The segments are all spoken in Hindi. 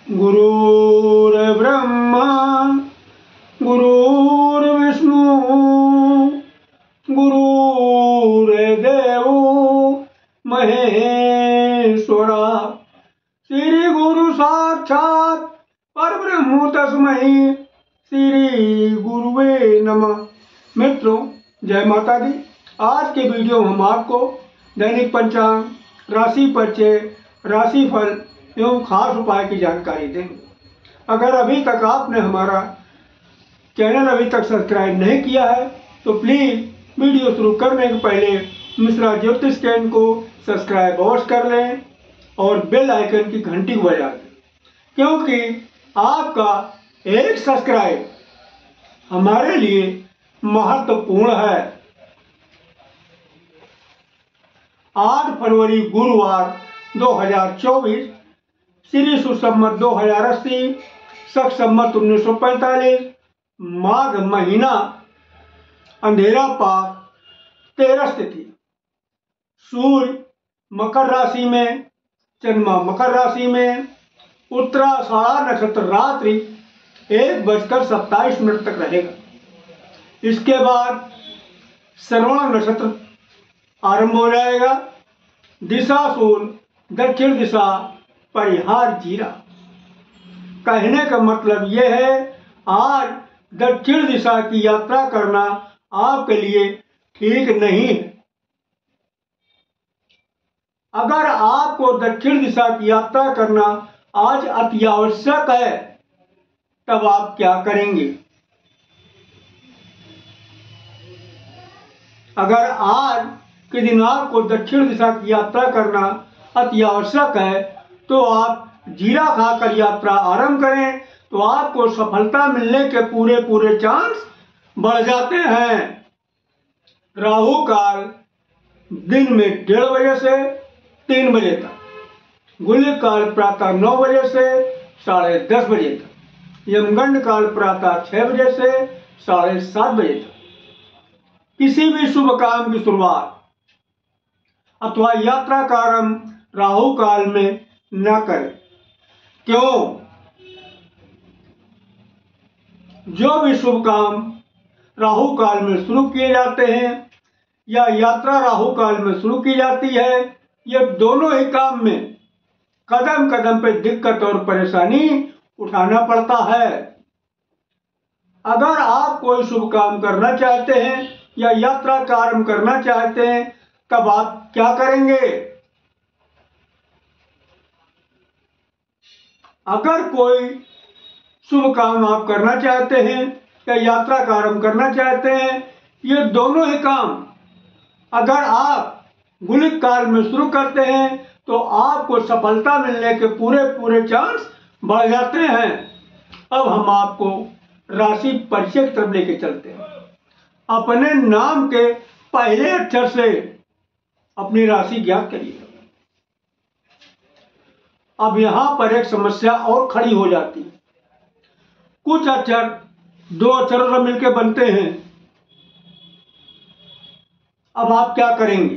गुरुर्ब्रह्मा गुरुर्विष्णु गुरुर्देवो महेश्वरा। श्री गुरु साक्षात परब्रह्म तस्मै श्री गुरुवे नमः। मित्रों, जय माता दी। आज के वीडियो में हम आपको दैनिक पंचांग, राशि परिचय, राशिफल एवं खास उपाय की जानकारी देंगे। अगर अभी तक आपने हमारा चैनल अभी तक सब्सक्राइब नहीं किया है तो प्लीज़ वीडियो शुरू करने के पहले मिश्रा ज्योतिष चैनल को सब्सक्राइब अवश्य कर लें और बेल आइकन की घंटी को बजा दें, क्योंकि आपका एक सब्सक्राइब हमारे लिए महत्वपूर्ण है। 8 फरवरी गुरुवार 2024, श्री सुसंवत 2080, शक संवत 1945, माघ महीना, अंधेरा पाक, 13 तिथि। सूर्य मकर राशि में, चंद्रमा मकर राशि में, उत्तराषाढ़ नक्षत्र रात्रि 1:27 तक रहेगा। इसके बाद श्रवण नक्षत्र आरंभ हो जाएगा। दिशा शूल दक्षिण दिशा, परिहार जीरा। कहने का मतलब यह है, आज दक्षिण दिशा की यात्रा करना आपके लिए ठीक नहीं है। अगर आपको दक्षिण दिशा की यात्रा करना आज अति आवश्यक है, तब आप क्या करेंगे? अगर आज के दिन आपको दक्षिण दिशा की यात्रा करना अति आवश्यक है तो आप जीरा खाकर यात्रा आरंभ करें, तो आपको सफलता मिलने के पूरे चांस बढ़ जाते हैं। राहु काल दिन में 1:30 बजे से 3 बजे तक, गुलिक काल प्रातः 9 बजे से 10:30 बजे तक, यमगंड काल प्रातः 6 बजे से 7:30 बजे तक। किसी भी शुभ काम की शुरुआत अथवा यात्रा का आरंभ राहु काल में न करें। क्यों? जो भी शुभ काम राहु काल में शुरू किए जाते हैं या यात्रा राहु काल में शुरू की जाती है, ये दोनों ही काम में कदम कदम पे दिक्कत और परेशानी उठाना पड़ता है। अगर आप कोई शुभ काम करना चाहते हैं या यात्रा का आरंभ करना चाहते हैं, तब आप क्या करेंगे? अगर कोई शुभ काम आप करना चाहते हैं या यात्रा का आरंभ करना चाहते हैं, ये दोनों ही काम अगर आप गुलिक काल में शुरू करते हैं तो आपको सफलता मिलने के पूरे चांस बढ़ जाते हैं। अब हम आपको राशि परिचय की तरफ लेके चलते हैं। अपने नाम के पहले अक्षर से अपनी राशि ज्ञात करिए। अब यहां पर एक समस्या और खड़ी हो जाती है। कुछ अक्षर 2 अक्षरों से मिलकर बनते हैं। अब आप क्या करेंगे?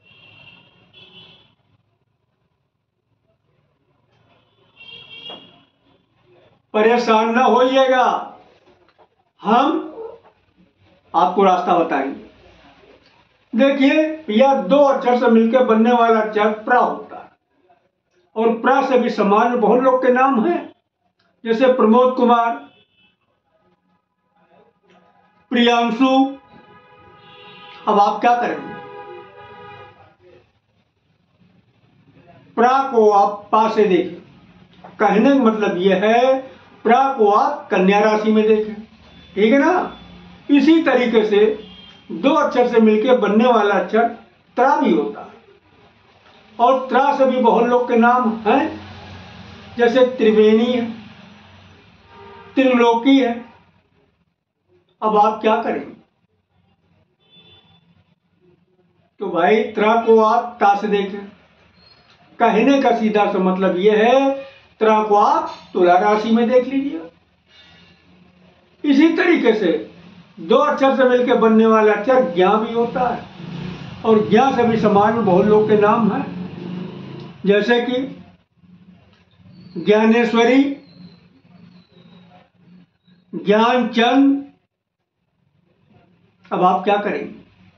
परेशान न होइएगा, हम आपको रास्ता बताएंगे। देखिए, यह 2 अक्षर से मिलकर बनने वाला अक्षर प्रा होता है, और प्रा से भी समाज में बहुत लोग के नाम हैं, जैसे प्रमोद कुमार, प्रियांशु। अब आप क्या करेंगे? प्रा को आप पा से देखें। कहने का मतलब यह है, प्रा को आप कन्या राशि में देखें, ठीक है ना? इसी तरीके से 2 अक्षर से मिलकर बनने वाला अक्षर त्रा भी होता है, और त्रा से भी बहुत लोग के नाम हैं, जैसे त्रिवेणी है, त्रिलोकी है। अब आप क्या करेंगे? तो भाई, त्रा को आप ता से देखें। कहने का सीधा सा मतलब यह है, त्रा को आप तुला राशि में देख लीजिए। इसी तरीके से 2 अक्षर से मिलकर बनने वाला अक्षर ज्ञा भी होता है, और ज्ञा से भी समाज में बहुत लोग के नाम हैं, जैसे कि ज्ञानेश्वरी, ज्ञानचंद। अब आप क्या करेंगे?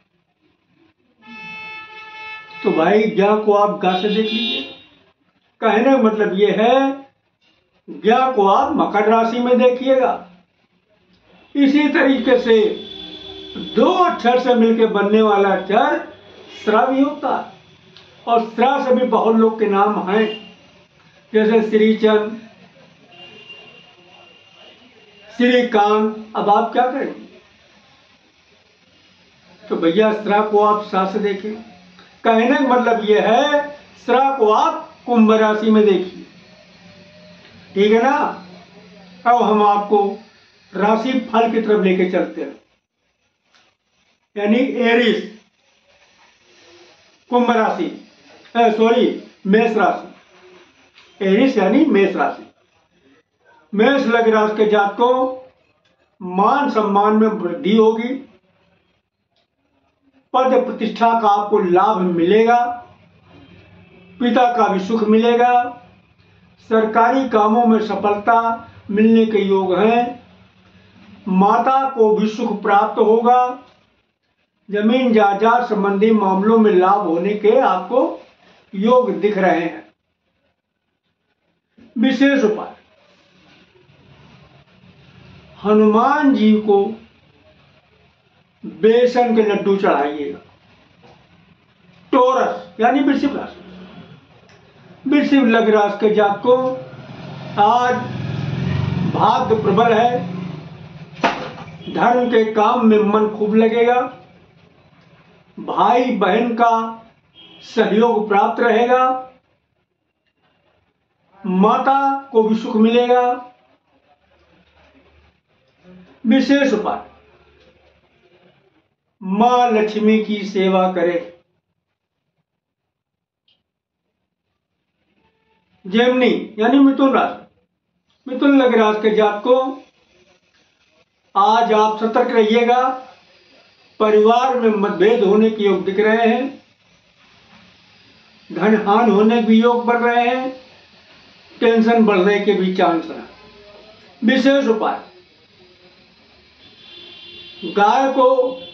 तो भाई ज्ञा को आप गा से देख लीजिए। कहने का मतलब ये है, ज्ञा को आप मकर राशि में देखिएगा। इसी तरीके से दो अक्षर से मिलकर बनने वाला अक्षर स्रा भी होता है, और स्रा से भी बहुत लोग के नाम हैं, जैसे श्रीचंद, श्रीकांत। अब आप क्या करेंगे? तो भैया स्रा को आप सा से देखें। कहने का मतलब यह है, स्रा को आप कुंभ राशि में देखिए, ठीक है ना। अब हम आपको राशि फल की तरफ लेके चलते हैं, यानी एरिस, कुंभ राशि, सॉरी मेष राशि। एरिस यानी मेष राशि। मेष लग्न राशि के जातकों, मान सम्मान में वृद्धि होगी, पद प्रतिष्ठा का आपको लाभ मिलेगा, पिता का भी सुख मिलेगा, सरकारी कामों में सफलता मिलने के योग हैं, माता को भी सुख प्राप्त होगा, जमीन जायदाद संबंधी मामलों में लाभ होने के आपको योग दिख रहे हैं। विशेष उपाय, हनुमान जी को बेसन के लड्डू चढ़ाइएगा। टोरस यानी वृश्चिक राशि, वृश्चिक लग्न राशि के जातकों, आज भाग्य प्रबल है, धर्म के काम में मन खूब लगेगा, भाई बहन का सहयोग प्राप्त रहेगा, माता को भी सुख मिलेगा। विशेष उपाय, मां लक्ष्मी की सेवा करें। जेमिनी यानी मिथुन राशि, मिथुन लग्न राशि के जातकों, आज आप सतर्क रहिएगा, परिवार में मतभेद होने के योग दिख रहे हैं, धन हानि होने के भी योग बढ़ रहे हैं, टेंशन बढ़ने के भी चांस हैं। विशेष उपाय, गाय को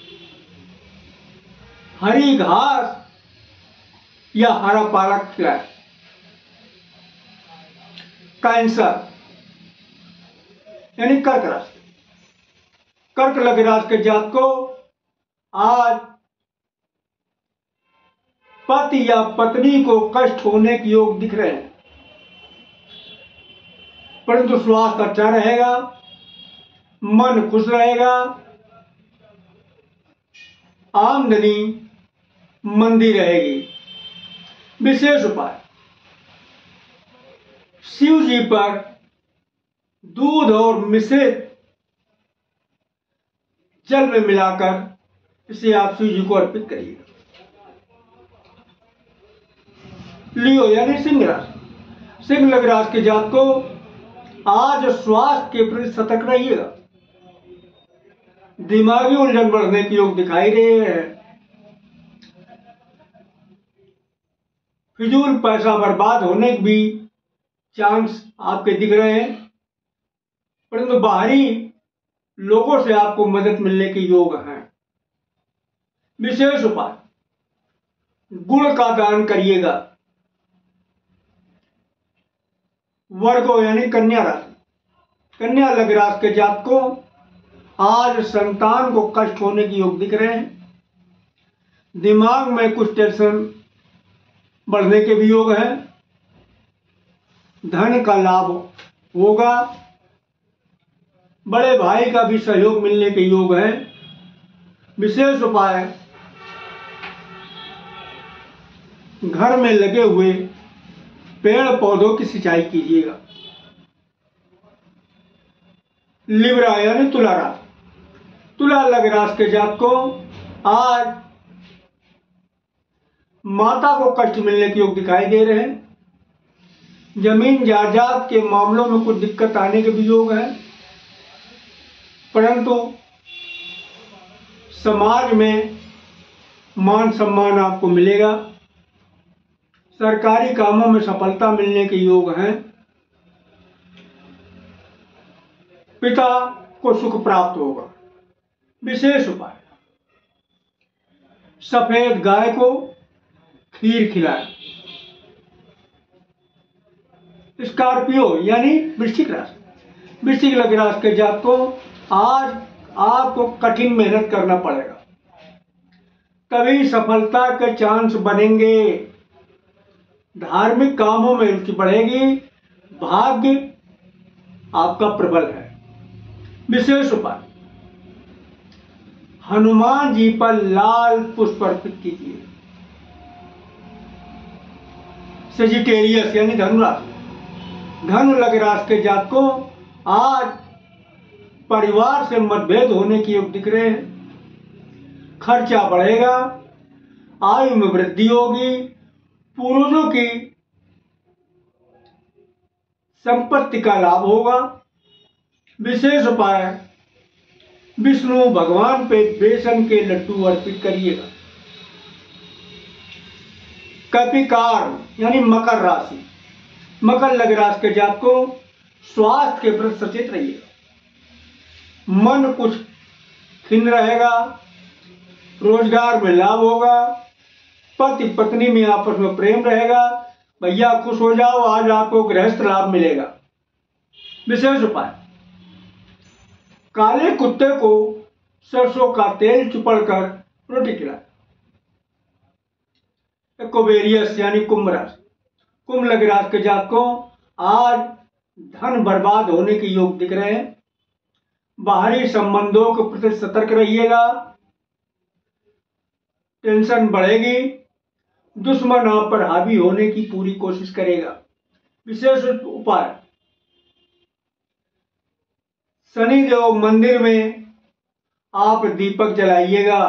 हरी घास या हरा पालक खिलाए। कैंसर यानी कर्क राशि, कर्क लग्न राशि के जातकों, आज पति या पत्नी को कष्ट होने के योग दिख रहे हैं, परंतु स्वास्थ्य अच्छा रहेगा, मन खुश रहेगा, आमदनी मंदी रहेगी। विशेष उपाय, शिव जी पर दूध और मिश्रित जल में मिलाकर इसे आप शिव जी को अर्पित करिएगा। लियो यानी सिंह राशि, सिंह लग्न राशि के जातकों, आज स्वास्थ्य के प्रति सतर्क रहिएगा, दिमागी उलझन बढ़ने के योग दिखाई दे रहे हैं, फिजूल पैसा बर्बाद होने के भी चांस आपके दिख रहे हैं, परंतु बाहरी लोगों से आपको मदद मिलने के योग हैं। विशेष उपाय, गुड़ का दान करिएगा। वर्गो यानी कन्या राशि, कन्या लग्न राशि के जातकों, आज संतान को कष्ट होने के योग दिख रहे हैं, दिमाग में कुछ टेंशन बढ़ने के भी योग हैं, धन का लाभ होगा, बड़े भाई का भी सहयोग मिलने के योग हैं। विशेष उपाय, घर में लगे हुए पेड़ पौधों की सिंचाई कीजिएगा। लिब्रा यानी तुला राशि, तुला लग्न राशि के जातकों, आज माता को कष्ट मिलने के योग दिखाई दे रहे हैं, जमीन जायदाद के मामलों में कुछ दिक्कत आने के भी योग है, परंतु समाज में मान सम्मान आपको मिलेगा, सरकारी कामों में सफलता मिलने के योग हैं, पिता को सुख प्राप्त होगा। विशेष उपाय, सफेद गाय को खीर खिलाएं। स्कॉर्पियो यानी वृश्चिक राशि, वृश्चिक लग्न राशि के जातकों, आज आपको कठिन मेहनत करना पड़ेगा, तभी सफलता के चांस बनेंगे। धार्मिक कामों में रुचि बढ़ेगी, भाग्य आपका प्रबल है। विशेष उपाय, हनुमान जी पर लाल पुष्प अर्पित कीजिए। सेजिटेरियस यानी धनु राशि, धनु लग्न राशि के जातकों, आज परिवार से मतभेद होने की योग दिख रहे हैं, खर्चा बढ़ेगा, आयु में वृद्धि होगी, पूर्वजों की संपत्ति का लाभ होगा। विशेष उपाय, विष्णु भगवान पे बेसन के लड्डू अर्पित करिएगा। कपिकार यानी मकर राशि, मकर लग्न राशि के जातकों, स्वास्थ्य के प्रति सचेत रहिएगा, मन कुछ खिन्न रहेगा, रोजगार में लाभ होगा, पति पत्नी में आपस में प्रेम रहेगा। भैया खुश हो जाओ, आज आपको गृहस्थ लाभ मिलेगा। विशेष उपाय, काले कुत्ते को सरसों का तेल चुपड़कर रोटी खिलाएं। एक्वेरियस यानी कुंभ राशि, कुंभ लग्न राशि के जातकों, आज धन बर्बाद होने के योग दिख रहे हैं, बाहरी संबंधों के प्रति सतर्क रहिएगा, टेंशन बढ़ेगी, दुश्मन आप पर हावी होने की पूरी कोशिश करेगा। विशेष उपाय, शनिदेव मंदिर में आप दीपक जलाइएगा।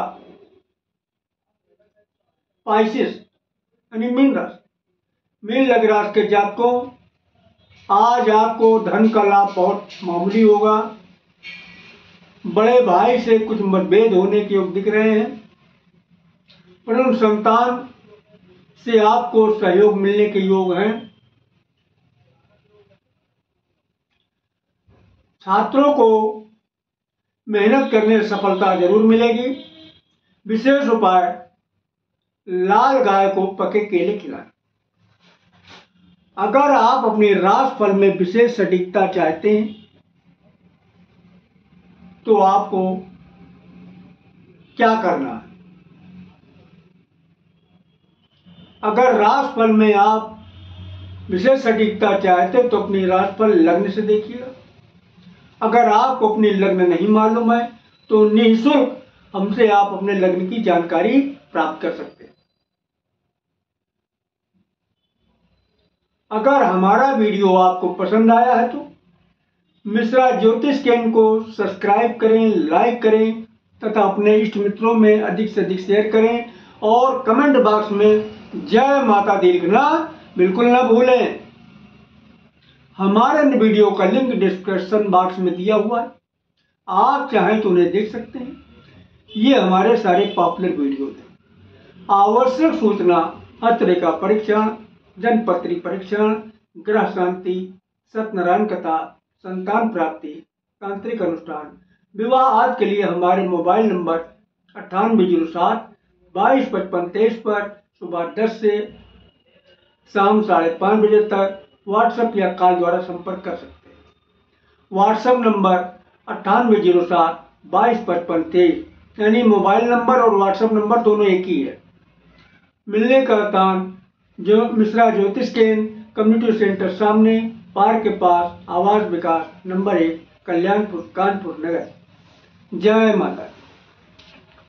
पाइसेस यानी मीन राशि, मीन लग्न राशि के जातकों, आज आपको धन का लाभ बहुत मामूली होगा, बड़े भाई से कुछ मतभेद होने के योग दिख रहे हैं, परंतु संतान से आपको सहयोग मिलने के योग हैं। छात्रों को मेहनत करने से सफलता जरूर मिलेगी। विशेष उपाय, लाल गाय को पके केले खिलाएं। अगर आप अपने राशिफल में विशेष सटीकता चाहते हैं तो आपको क्या करना है? अगर राशिफल में आप विशेष सटीकता चाहते तो अपनी राशिफल लग्न से देखिएगा। अगर आपको अपनी लग्न नहीं मालूम है तो निःशुल्क हमसे आप अपने लग्न की जानकारी प्राप्त कर सकते हैं। अगर हमारा वीडियो आपको पसंद आया है तो मिश्रा ज्योतिष केंद्र को सब्सक्राइब करें, लाइक करें तथा अपने इष्ट मित्रों में अधिक से अधिक शेयर करें और कमेंट बॉक्स में जय माता दी लिखना बिल्कुल न भूलें। हमारे वीडियो का लिंक डिस्क्रिप्शन बॉक्स में दिया हुआ है, आप चाहें तो उन्हें देख सकते हैं। ये हमारे सारे पॉपुलर वीडियो हैं। आवश्यक सूचना, हर तरह का परीक्षण, जनपत्री परीक्षण, ग्रह शांति, सत्यनारायण कथा, संतान प्राप्ति, तांत्रिक अनुष्ठान, विवाह आदि के लिए हमारे मोबाइल नंबर 9807-2255-23 पर सुबह 10 से शाम 5:30 बजे तक व्हाट्सएप या कॉल द्वारा संपर्क कर सकते हैं। व्हाट्सएप नंबर 9807-2255-23 यानी मोबाइल नंबर और व्हाट्सएप नंबर दोनों एक ही है। मिलने का स्थान जो मिश्रा ज्योतिष केंद्र, कम्युनिटी सेंटर सामने, पार्क के पास, आवास विकास नंबर 1, कल्याणपुर, कानपुर नगर। जय माता।